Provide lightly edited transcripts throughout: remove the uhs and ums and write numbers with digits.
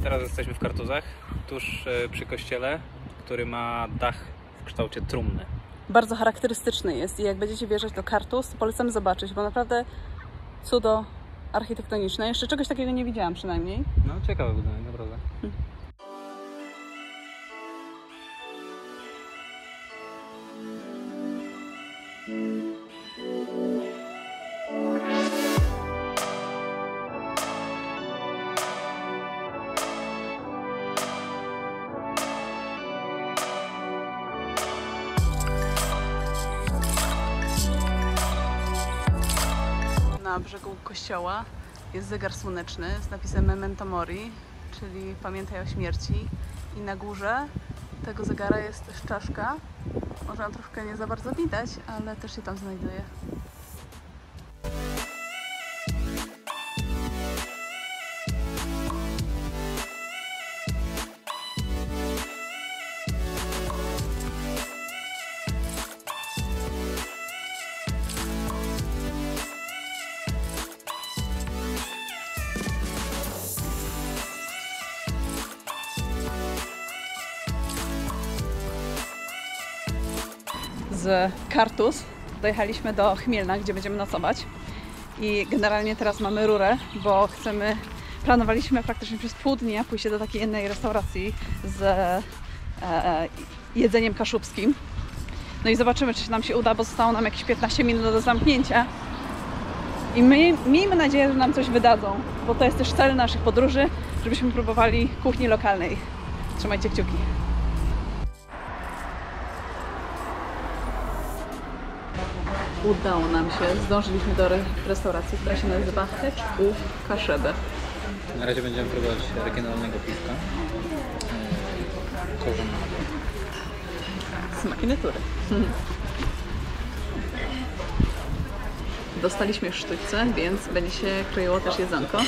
Teraz jesteśmy w Kartuzach, tuż przy kościele, który ma dach w kształcie trumny. Bardzo charakterystyczny jest i jak będziecie wjeżdżać do Kartuz, to polecam zobaczyć, bo naprawdę cudo architektoniczne. Jeszcze czegoś takiego nie widziałam przynajmniej. No ciekawy budynek, naprawdę. Na brzegu kościoła jest zegar słoneczny z napisem Memento Mori, czyli pamiętaj o śmierci. I na górze tego zegara jest też czaszka. Może ją troszkę nie za bardzo widać, ale też się tam znajduje. Z Kartuz dojechaliśmy do Chmielna, gdzie będziemy nocować i generalnie teraz mamy rurę, bo planowaliśmy praktycznie przez pół dnia pójść do takiej innej restauracji z jedzeniem kaszubskim. No i zobaczymy, czy nam się uda, bo zostało nam jakieś 15 minut do zamknięcia i miejmy nadzieję, że nam coś wydadzą, bo to jest też cel naszych podróży, żebyśmy próbowali kuchni lokalnej. Trzymajcie kciuki. Udało nam się, zdążyliśmy do restauracji, która się nazywa Hecz u Kaszebę. Na razie będziemy próbować regionalnego piwka. Korzennego. Smaki natury. Dostaliśmy sztućce, więc będzie się kroiło też jedzonko.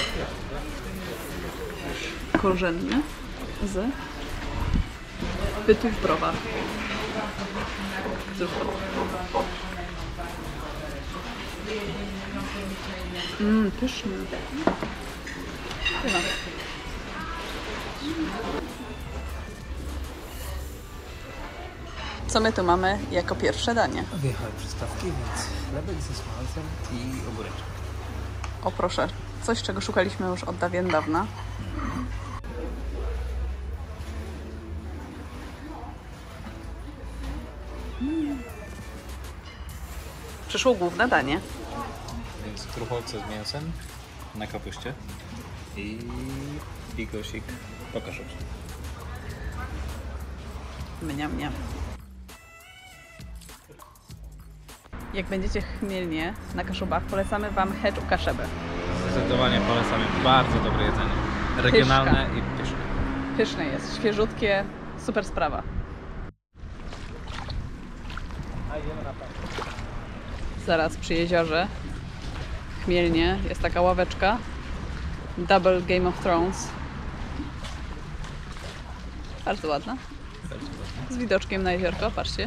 Korzenne z bytów browar. Pyszny. Co my tu mamy jako pierwsze danie? Wjechały przystawki, więc chlebek ze smalcem i ogóreczek. O proszę, coś czego szukaliśmy już od dawien dawna. Przyszło główne danie. Więc kruchowce z mięsem na kapuście i bigosik po kaszubsku. Mniam, mniam. Jak będziecie w Chmielnie na Kaszubach, polecamy Wam Hecz u Kaszebę. Zdecydowanie polecamy, bardzo dobre jedzenie. Regionalne i pyszne. Pyszne jest, świeżutkie, super sprawa. Zaraz przy jeziorze w Chmielnie jest taka ławeczka Double Game of Thrones. Bardzo ładna. Z widoczkiem na jeziorko, patrzcie.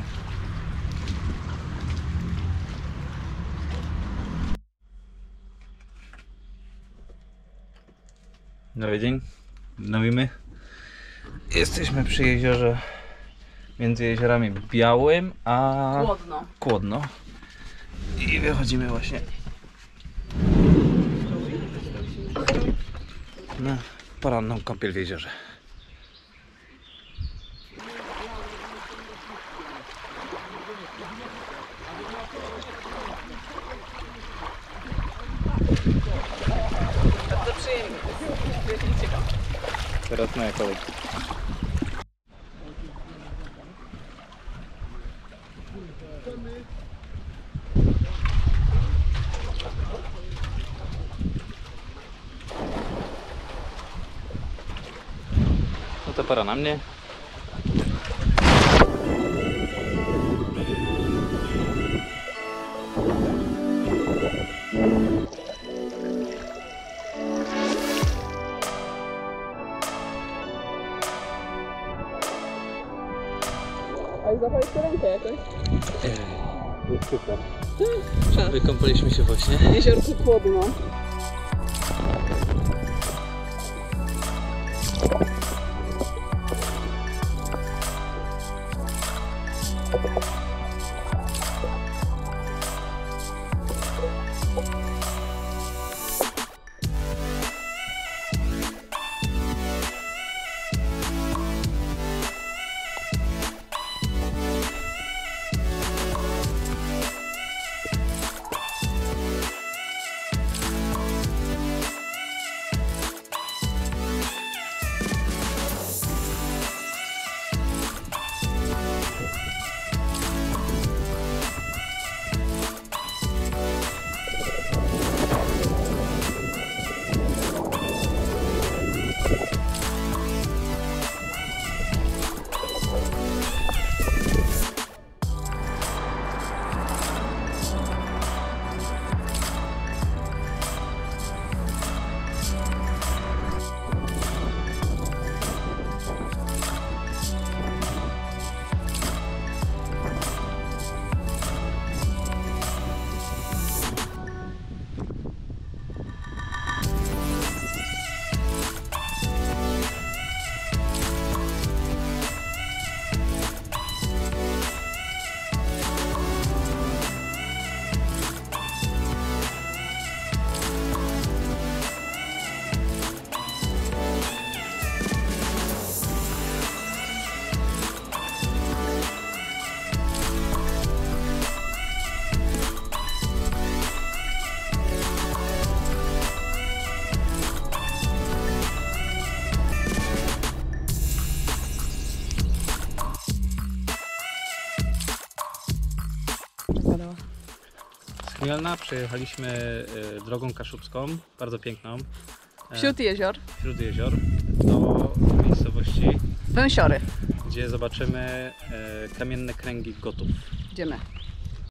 Nowy dzień, nowimy. Jesteśmy przy jeziorze, między jeziorami Białym a Kłodno. I wychodzimy właśnie na poranną kąpiel w jeziorze. Bardzo przyjemnie. Teraz moja kolej. No to pora na mnie. A zachowaliście rękę jakoś? Jest super. Czas. Wykąpaliśmy się właśnie. Jeziorko Kłodno. Z Chmielna przyjechaliśmy drogą kaszubską, bardzo piękną, Wśród jezior. wśród jezior, do miejscowości, Węsiory. gdzie zobaczymy kamienne kręgi Gotów. Idziemy.